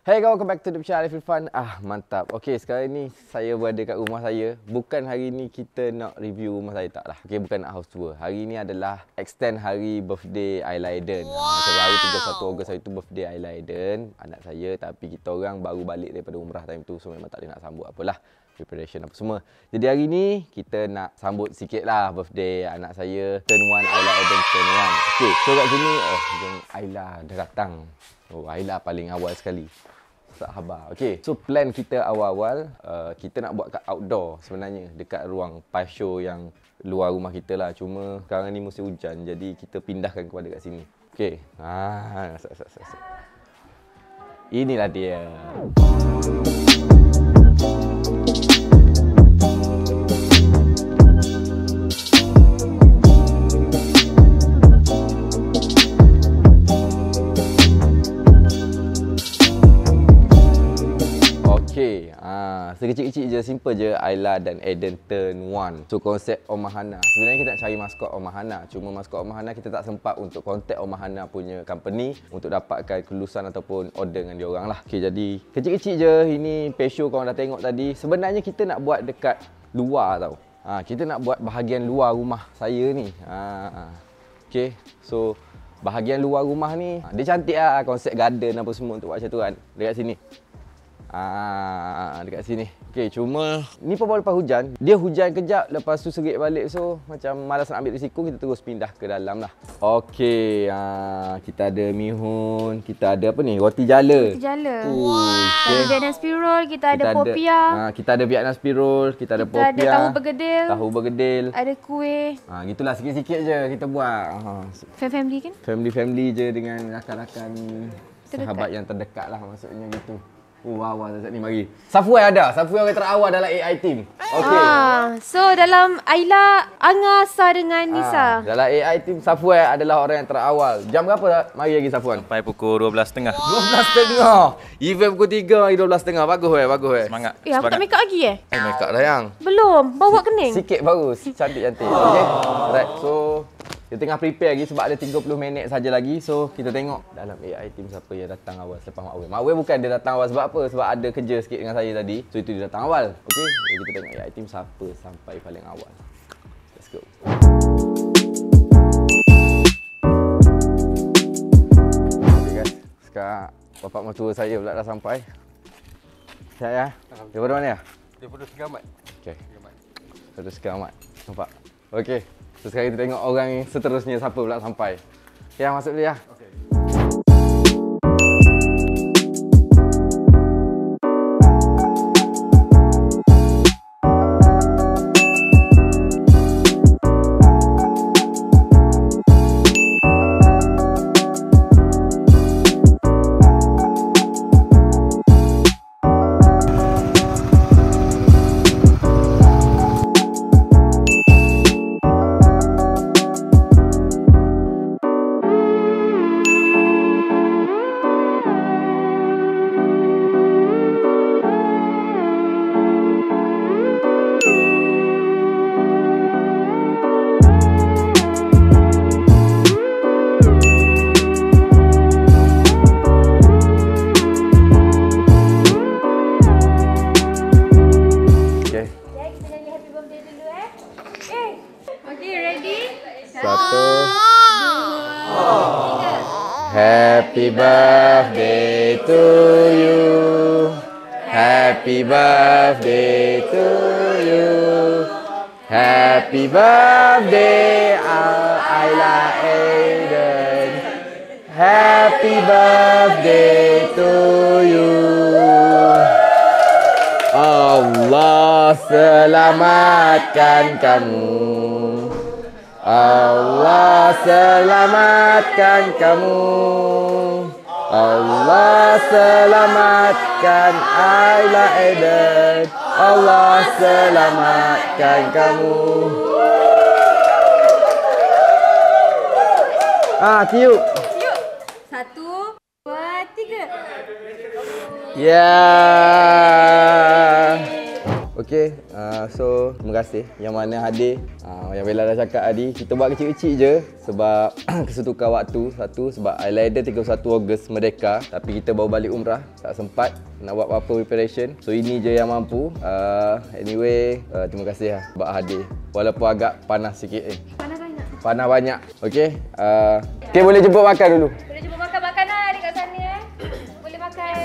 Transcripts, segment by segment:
Hey guys, welcome back to the channel Arif Irfan. Mantap. Okey, sekarang ni saya berada kat rumah saya. Bukan hari ni kita nak review rumah saya, tak lah. Okey, bukan nak house tour. Hari ni adalah extend hari birthday Ayla Eden. Macam hari 31 Ogos hari tu birthday Ayla Eden, anak saya. Tapi kita orang baru balik daripada umrah time tu, so memang tak boleh nak sambut apalah. Preparation apa semua. Jadi hari ni kita nak sambut sikit lah birthday anak saya, turn 1, Ayla Eden turn 1. Okey, so kat sini Ayla dah datang. Ayla paling awal sekali. Tak khabar. Okey, so plan kita awal-awal kita nak buat kat outdoor sebenarnya, dekat ruang pie show yang luar rumah kita lah. Cuma sekarang ni musim hujan, jadi kita pindahkan kepada kat sini. Okey. Inilah dia. Okay, sekecil-kecil je, simple je. Ayla dan Eden turn 1. So konsep Omahana. Sebenarnya kita nak cari maskot Omahana. Cuma maskot Omahana kita tak sempat untuk contact Omahana punya company untuk dapatkan kelulusan ataupun order dengan dia orang lah. Okay, jadi kecil-kecil je. Ini pesho korang dah tengok tadi. Sebenarnya kita nak buat dekat luar tau. Kita nak buat bahagian luar rumah saya ni. Okay, so bahagian luar rumah ni dia cantik lah, konsep garden apa semua untuk buat macam tu kan. Dekat sini. Dekat sini. Okey, cuma ni pun baru lepas hujan. Dia hujan kejap, lepas tu serik balik. So macam malas nak ambil risiko, kita terus pindah ke dalam lah. Okey, kita ada mihun, kita ada apa ni? Roti jala. Roti jala. Okay. Ada Vietnam spring roll, kita ada popiah. Kita ada Vietnam spring roll, kita ada popiah. Kita ada tahu bergedil. Tahu bergedil. Ada kuih. Gitulah sikit-sikit je kita buat. Family kan? Family je dengan rakan-rakan sahabat yang terdekat lah, maksudnya gitu. Wow, ni mari. Safwan ada. Safwan orang terawal dalam AI team. Okey. So dalam Ayla, Anga, Sa dengan Nisa. Dalam AI team Safwan adalah orang yang terawal. Jam berapa mari lagi Safwan? Sampai pukul 12.30. 12.30. Event pukul 3 hari 12.30. Bagus bagus Semangat. Aku tak make up lagi Make up dah yang. Belum. Bawa kening. Sikit baru. Cantik-cantik. Okey. Alright. So kita tengah prepare lagi sebab ada 30 minit saja lagi. So kita tengok dalam AI team siapa yang datang awal selepas Mak Wen. Mak Wen bukan dia datang awal sebab apa? Sebab ada kerja sikit dengan saya tadi. So itu dia datang awal. Okey. Jadi kita tengok AI team siapa sampai paling awal. Let's go. Okay guys. Sekarang bapak mertua saya pula dah sampai. Siap ya? Daripada mana ya? Daripada Segamat. Okey. Daripada Segamat. Nampak? Okey. So, sekarang kita tengok orang yang seterusnya siapa pula sampai. Ya, masuk dulu ya. Okay. Happy birthday to you. Happy birthday to you. Happy birthday Ayla Eden. Happy birthday to you. Allah selamatkan kamu. Allah selamatkan kamu. Allah selamatkan Ayla Eden. Allah selamatkan kamu. Tiup. Tiup. 1, 2, 3. Ya. Okay, so terima kasih yang mana hadir. Yang Bella dah cakap tadi, kita buat kecil-kecil je sebab kesetukan waktu. Satu, sebab Island 31 Ogos Merdeka, tapi kita baru balik umrah, tak sempat nak buat apa-apa preparation. So ini je yang mampu. Anyway, terima kasih lah sebab hadir. Walaupun agak panas sikit. Panas banyak. Panas banyak. Okay, okay, boleh jemput makan dulu. Boleh jumpa makan makanan dekat sana Boleh makan.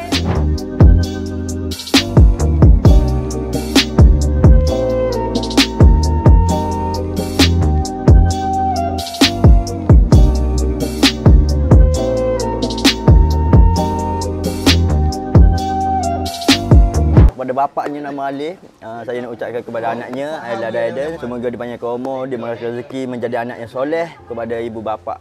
Kepada bapaknya nama Alif, saya nak ucapkan kepada anaknya Aila dan Aiden, semoga dipanjangkan umur, dimurahkan rezeki, menjadi anak yang soleh kepada ibu bapa.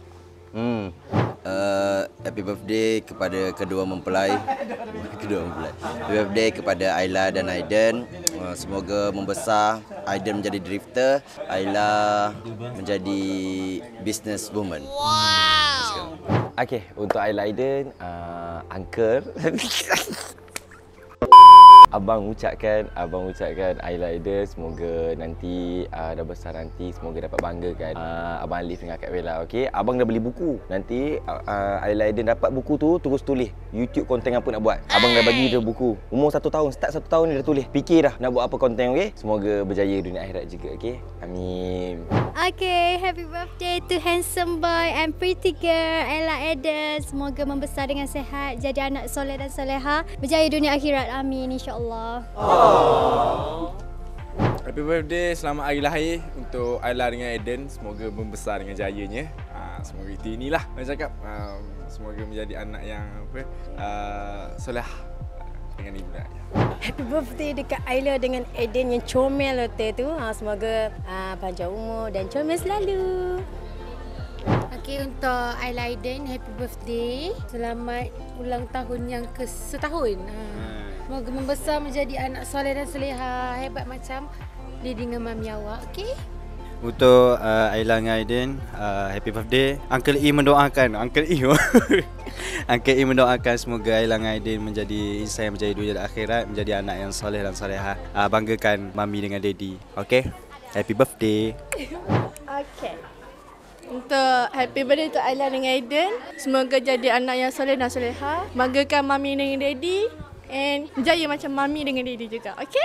Happy birthday kepada kedua mempelai. Happy birthday kepada Aila dan Aiden. Semoga membesar, Aiden menjadi drifter, Aila menjadi business woman. Wow. Okay, untuk Aila Aiden, Uncle Abang ucapkan Aila Aiden semoga nanti dah besar nanti semoga dapat banggakan Abang Alif dengan Kak Bella. Okey, abang dah beli buku. Nanti Aila Aiden dapat buku tu terus tulis YouTube konten apa nak buat. Abang dah bagi dia buku. Umur 1 tahun, start 1 tahun dia dah tulis. Fikir dah nak buat apa konten. Okey. Semoga berjaya dunia akhirat juga. Okey. Amin. Okay, happy birthday to handsome boy and pretty girl Aila Aiden. Semoga membesar dengan sihat, jadi anak soleh dan soleha, berjaya dunia akhirat. Amin insya-Allah. Happy birthday, selamat hari lahir untuk Aila dengan Aiden. Semoga membesar dengan jayanya. Semoga itu inilah saya cakap. Semoga menjadi anak yang soleh dengan ibu dan ayah. Happy birthday dekat Aila dengan Aiden yang comel hotel tu. Semoga panjang umur dan comel selalu. Okey, untuk Aila Aiden, happy birthday. Selamat ulang tahun yang ke-1 Semoga membesar menjadi anak soleh dan soleha, hebat macam dia dengan mami awak. Okey? Untuk Aila dengan Aiden, happy birthday. Uncle E mendoakan, Uncle E mendoakan semoga Aila dengan Aiden menjadi insan yang berjaya dunia dan akhirat, menjadi anak yang soleh dan soleha. Banggakan mami dengan daddy. Okey? Happy birthday. Okay. Untuk happy birthday untuk Aila dengan Aiden, semoga jadi anak yang soleh dan soleha, banggakan mami dengan daddy and berjaya macam mami dengan daddy juga. Okay?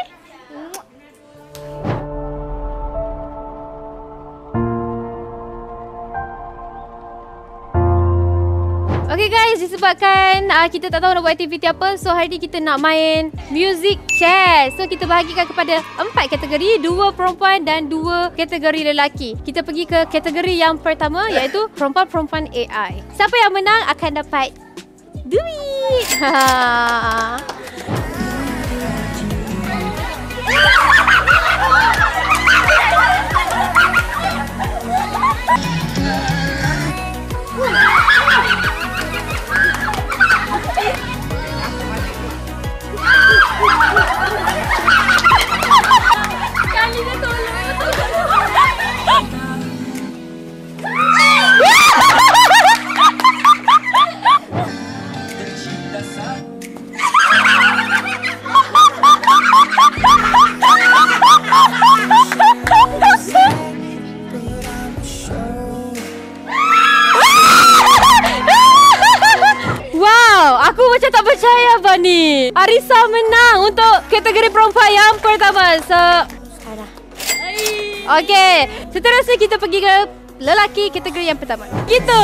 Okay guys, disebabkan kita tak tahu nak buat aktiviti apa, so hari ni kita nak main music chair. So kita bahagikan kepada 4 kategori, 2 perempuan dan 2 kategori lelaki. Kita pergi ke kategori yang pertama, iaitu perempuan-perempuan AI. Siapa yang menang akan dapat duit. Macam tak percaya Bani. Arisa menang untuk kategori perempuan yang pertama. Okey, seterusnya kita pergi ke lelaki kategori yang pertama. Gitu.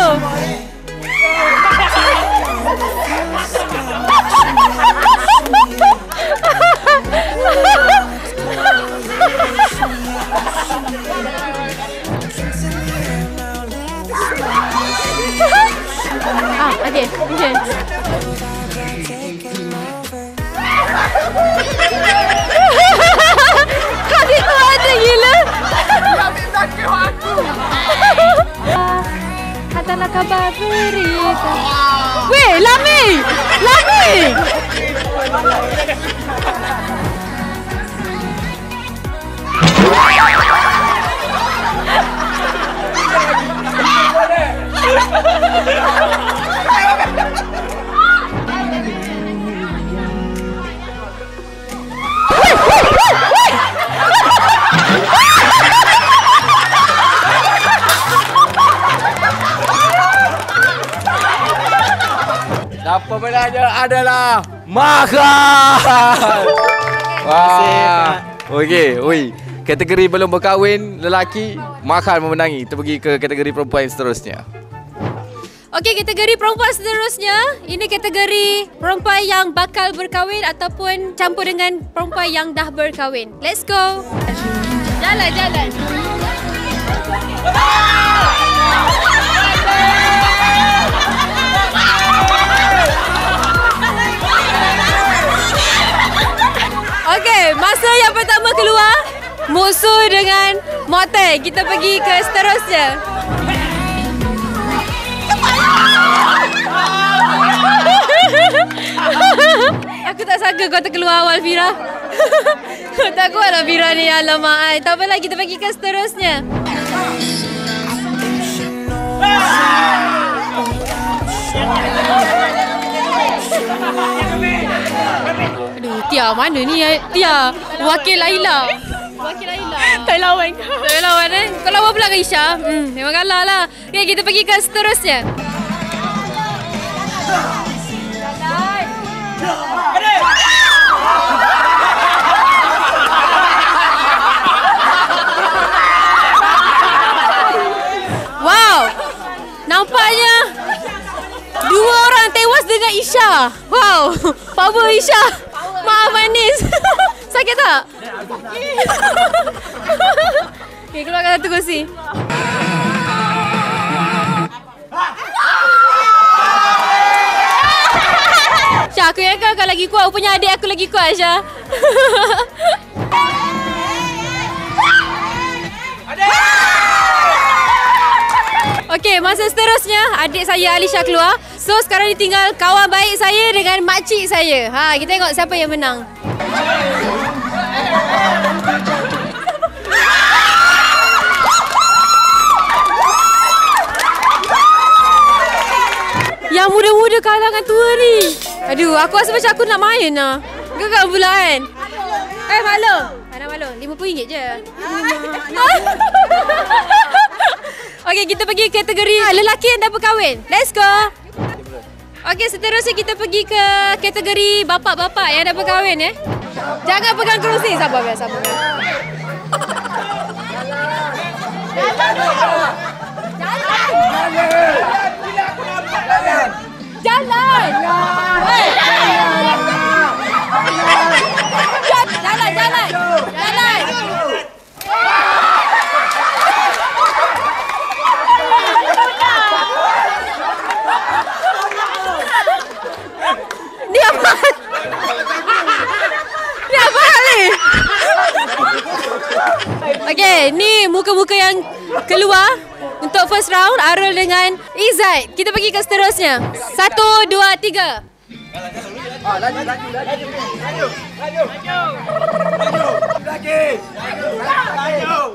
Okey. Kaki tu ada gila. Hantarlah kabar berita. Weh, Lami! pemenangnya adalah Mahal. Wah. Okey, oi. Kategori belum berkahwin lelaki, Mahal memenangi. Kita pergi ke kategori perempuan seterusnya. Okey, kategori perempuan seterusnya. Ini kategori perempuan yang bakal berkahwin ataupun campur dengan perempuan yang dah berkahwin. Let's go. Jalan. Okey, masa yang pertama keluar, musuh dengan motor. Kita pergi ke seterusnya. Aku tak sangka kau terkeluar awal, Fira. Tak kuatlah Fira ni, alamak. Tak apalah, kita pergi ke seterusnya. Aduh, Tia mana ni? Tia, wakil Laila. Tak lawan kau. Tak lawan Kau lawan pula ke Isha? Memang kalah lah. Okay, kita pergi ke seterusnya. Wow, nampaknya dua orang tewas dengan Isha. Wow, power Isha. Maaf manis. Sakit tak? Okay, keluarkan satu kursi. Syah, aku ingatkan kau lagi kuat. Rupanya adik aku lagi kuat, Syah. Okey, masa seterusnya adik saya Alisha keluar. So sekarang ditinggal kawan baik saya dengan makcik saya. Kita tengok siapa yang menang. Yang muda-muda kalah dengan tua ni. Aduh, aku rasa macam aku nak main lah. Gegar pula kan? Maklum. Nak maklum, RM50 je. Okey, kita pergi kategori lelaki yang dah berkahwin. Let's go. Okey, seterusnya kita pergi ke kategori bapak-bapak yang dah berkahwin. Jangan pegang kerusi. Sabar. Jalan. Dia apa? Okey, ni muka-muka yang keluar untuk first round. Arul dengan Izzat. Kita pergi ke seterusnya. 1, 2, 3. Laju.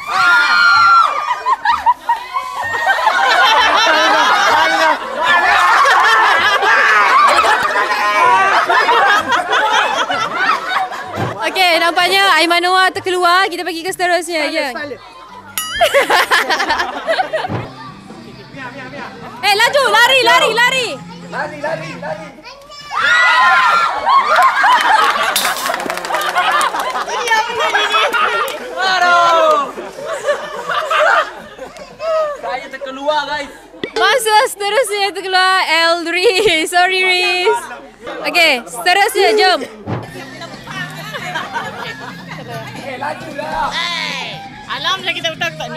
Okey, nampaknya Aiman Noah terkeluar. Kita pergi ke seterusnya. Ya. Laju, lari. Saya terkeluar, guys. Masa seterusnya terkeluar Riz. Sorry, Riz. Okey, seterusnya jom. Lajulah. Alhamdulillah kita betul tak ni.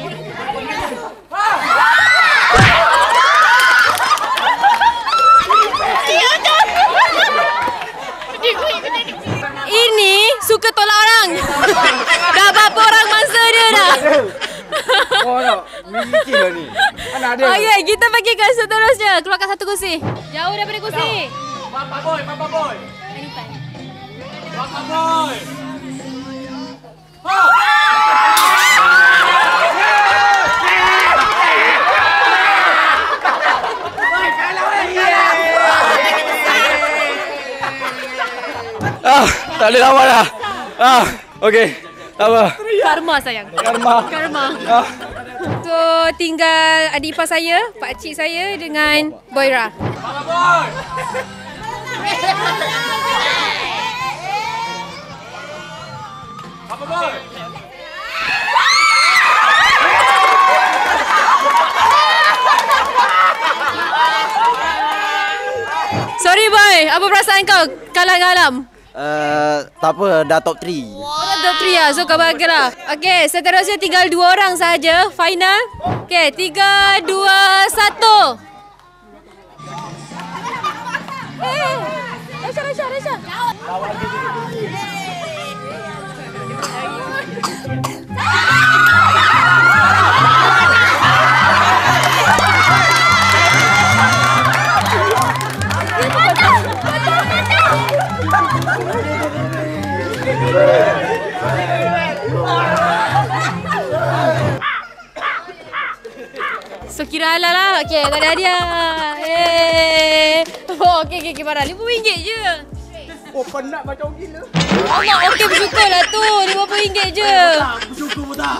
Ini suka tolak orang. Dah berapa orang mangsa dia dah. Oh, nak miliki lah ni. Mana ada? Okey, kita pergi ke seterusnya. Keluarkan satu kursi. Jauh daripada kursi. Papa boy. Lipat. Papa boy. Tak boleh lawan lah. Okey. Tak apa. Karma sayang. Karma. So tinggal adik ipar saya, pakcik saya dengan Boira. Papa boy. Papa boy. Sorry boy, apa perasaan kau kalah dengan Alam? Tak apa, dah top 3. Orang top 3 lah, so kau bahagia lah. Okay, seterusnya tinggal 2 orang saja final. Okay, 3, 2, 1. Rasha. So kira halal lah. Okay, tak ada hadiah. Oh, okay, marah. RM5 je. Oh, penat macam gila. Allah, okey bersyukur lah tu. RM50 je. Bersyukur pun tak.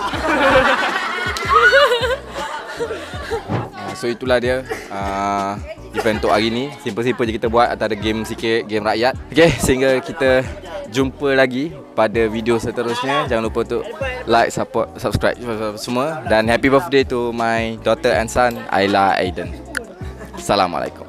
So itulah dia event untuk hari ni. Simple-simple je kita buat, antara game sikit, game rakyat. Okay, sehingga kita jumpa lagi pada video seterusnya. Jangan lupa untuk like, support, subscribe semua. Dan happy birthday to my daughter and son, Ayla Aiden. Assalamualaikum.